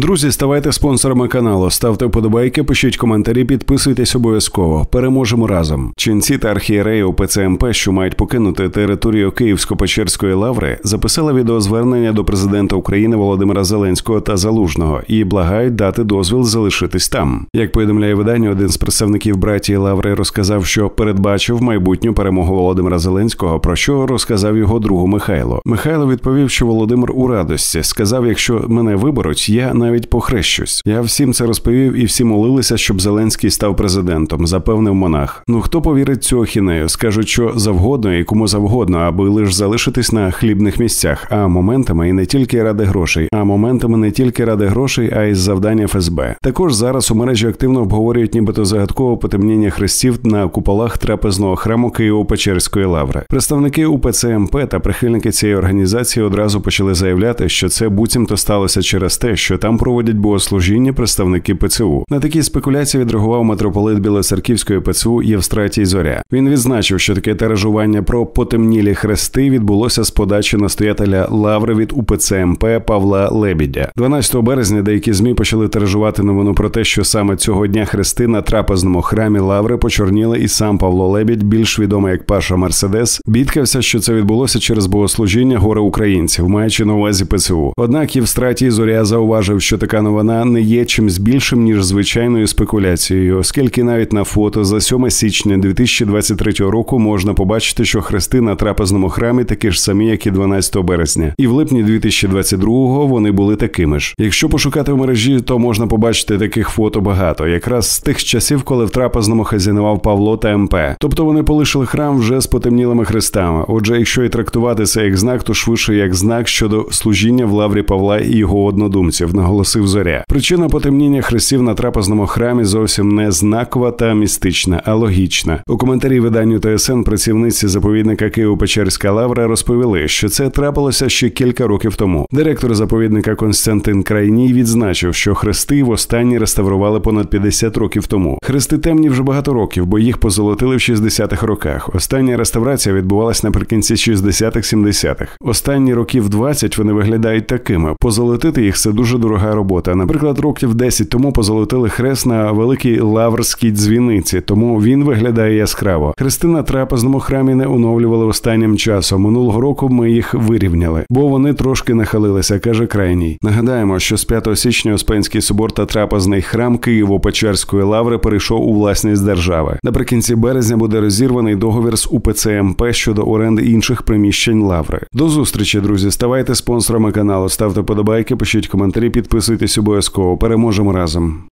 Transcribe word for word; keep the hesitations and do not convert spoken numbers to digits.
Друзі, ставайте спонсорами каналу, ставте вподобайки, пишіть коментарі, підписуйтесь обов'язково. Переможемо разом. Ченці та архієреї УПЦ МП, що мають покинути територію Київсько-Печерської лаври, записали відеозвернення до президента України Володимира Зеленського та Залужного і благають дати дозвіл залишитись там. Як повідомляє видання, один з представників братії лаври розказав, що передбачив майбутню перемогу Володимира Зеленського, про що розказав його другу Михайло. Михайло відповів, що Володимир у радості. Сказав, якщо мене виберуть, я навіть похрещусь. Я всім це розповів і всі молилися, щоб Зеленський став президентом, запевнив монах. Ну хто повірить цю ахінею? Скажуть, що завгодно і кому завгодно, аби лише залишитись на хлібних місцях, а моментами і не тільки ради грошей, а моментами не тільки ради грошей, а й з завдання еф ес бе. Також зараз у мережі активно обговорюють нібито загадкове потемніння хрестів на куполах трапезного храму Києво-Печерської лаври. Представники УПЦ МП та прихильники цієї організації одразу почали заявляти, що це буцімто сталося через те, що там проводять богослужіння представники пе це у. На такі спекуляції відреагував митрополит Білоцерківської пе це у Євстратій Зоря. Він відзначив, що таке тиражування про потемнілі хрести відбулося з подачі настоятеля лаври від УПЦ МП Павла Лебідя. дванадцятого березня деякі ЗМІ почали тиражувати новину про те, що саме цього дня хрести на трапезному храмі лаври почорніли, і сам Павло Лебідь, більш відомий як Паша Мерседес, бідкався, що це відбулося через богослужіння горе українців, маючи на увазі пе це у. Однак Євстратій Зоря зауважив, що така новина не є чимсь більшим, ніж звичайною спекуляцією, оскільки навіть на фото за сьоме січня дві тисячі двадцять третього року можна побачити, що хрести на трапезному храмі такі ж самі, як і дванадцятого березня. І в липні дві тисячі двадцять другого вони були такими ж. Якщо пошукати в мережі, то можна побачити таких фото багато, якраз з тих часів, коли в трапезному хазяйнував Павло та ем пе. Тобто вони полишили храм вже з потемнілими хрестами. Отже, якщо і трактувати це як знак, то швидше як знак щодо служіння в лаврі Павла і його однодумців, наголосив Зоря. Причина потемніння хрестів на трапезному храмі зовсім не знакова та містична, а логічна. У коментарі виданню те ес ен працівниці заповідника Києво-Печерська лавра розповіли, що це трапилося ще кілька років тому. Директор заповідника Костянтин Крайній відзначив, що хрести востаннє реставрували понад п'ятдесят років тому. Хрести темні вже багато років, бо їх позолотили в шістдесятих роках. Остання реставрація відбувалась наприкінці шістдесятих-сімдесятих. Останні років двадцять вони виглядають такими. Позолотити їх – це дуже дорога робота. Наприклад, років десять тому позолотили хрест на Великій Лаврській дзвіниці, тому він виглядає яскраво. Хрести на трапезному храмі не оновлювали останнім часом. Минулого року ми їх вирівняли, бо вони трошки нахилилися, каже Крайній. Нагадаємо, що з п'ятого січня Успенський собор та трапезний храм Києво-Печерської лаври перейшов у власність держави. Наприкінці березня буде розірваний договір з УПЦ МП щодо оренди інших приміщень лаври. До зустрічі, друзі. Ставайте спонсорами каналу, ставте подобайки, пишіть коментарі, підписуйтесь обов'язково. Переможемо разом.